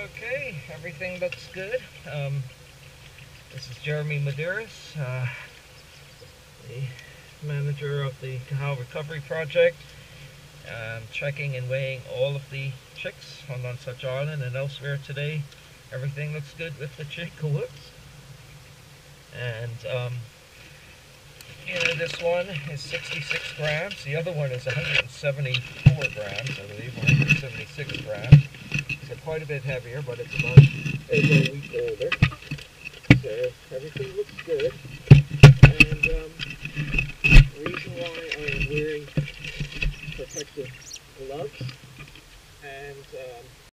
Okay, everything looks good. This is Jeremy Medeiros, the manager of the Cow Recovery Project. Checking and weighing all of the chicks on Nonsuch Island and elsewhere today. Everything looks good with the chick whoops. And this one is 66 grams. The other one is 174 grams, I believe, 176 grams. So quite a bit heavier, but it's about a week older. So everything looks good. And the reason why I am wearing protective gloves and